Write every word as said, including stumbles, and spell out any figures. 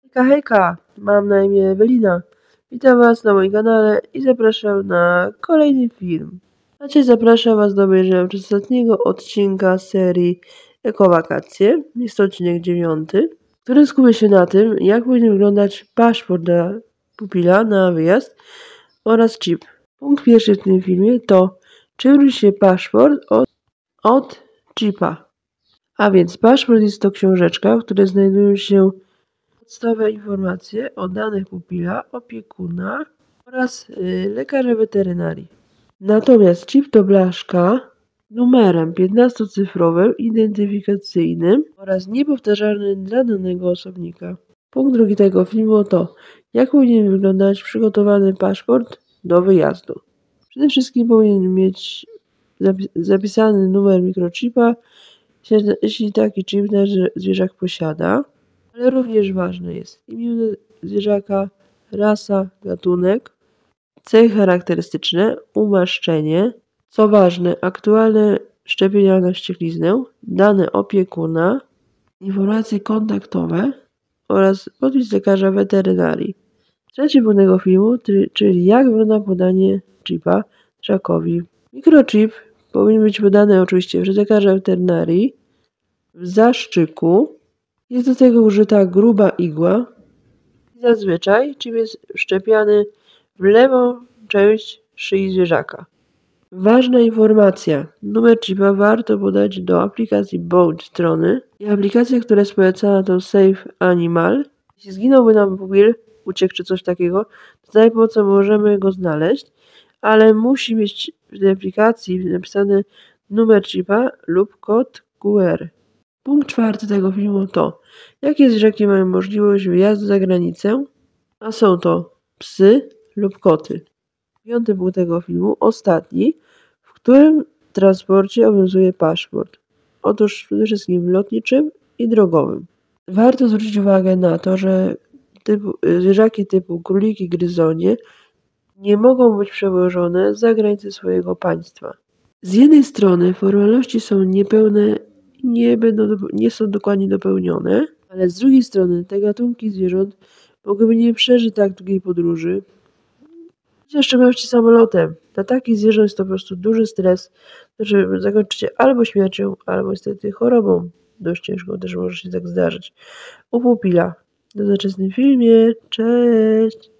Hejka, hejka, mam na imię Ewelina. Witam Was na moim kanale i zapraszam na kolejny film. A dzisiaj zapraszam Was do obejrzenia ostatniego odcinka serii Ekowakacje. Jest to odcinek dziewiąty, który skupia się na tym, jak powinien wyglądać paszport dla pupila na wyjazd oraz chip. Punkt pierwszy w tym filmie to, czy różni się paszport od, od chipa. A więc paszport jest to książeczka, w której znajdują się podstawowe informacje o danych pupila, opiekuna oraz y, lekarza weterynarii. Natomiast chip to blaszka numerem piętnastocyfrowym, identyfikacyjnym oraz niepowtarzalnym dla danego osobnika. Punkt drugi tego filmu to, jak powinien wyglądać przygotowany paszport do wyjazdu. Przede wszystkim powinien mieć zapisany numer mikrochipa, jeśli taki chip zwierzak posiada. Ale również ważne jest imię zwierzaka, rasa, gatunek, cechy charakterystyczne, umaszczenie, co ważne, aktualne szczepienia na wściekliznę, dane opiekuna, informacje kontaktowe oraz podpis lekarza weterynarii. Trzeci punkt tego filmu, czyli jak wygląda podanie chipa zwierzakowi. Mikrochip powinien być podany oczywiście przez lekarza weterynarii w zaszczyku. Jest do tego użyta gruba igła. Zazwyczaj chip jest wszczepiany w lewą część szyi zwierzaka. Ważna informacja. Numer chipa warto podać do aplikacji bądź strony. I aplikacja, która jest polecana, to Save Animal. Jeśli zginąłby nam pupill, uciekł czy coś takiego, to za jej pomocą możemy go znaleźć, ale musi mieć w tej aplikacji napisany numer chipa lub kod Q R. Punkt czwarty tego filmu to, jakie zwierzaki mają możliwość wyjazdu za granicę, a są to psy lub koty. Piąty punkt tego filmu, ostatni, w którym transporcie obowiązuje paszport. Otóż przede wszystkim lotniczym i drogowym. Warto zwrócić uwagę na to, że typu, zwierzaki typu króliki, gryzonie nie mogą być przewożone za granicę swojego państwa. Z jednej strony formalności są niepełne Nie, będą, nie są dokładnie dopełnione, ale z drugiej strony te gatunki zwierząt mogłyby nie przeżyć tak długiej podróży, w szczególności samolotem. Dla takich zwierząt jest to po prostu duży stres, że zakończy się albo śmiercią, albo niestety chorobą. Dość ciężką też może się tak zdarzyć. U pupila. Do zobaczenia w tym filmie. Cześć!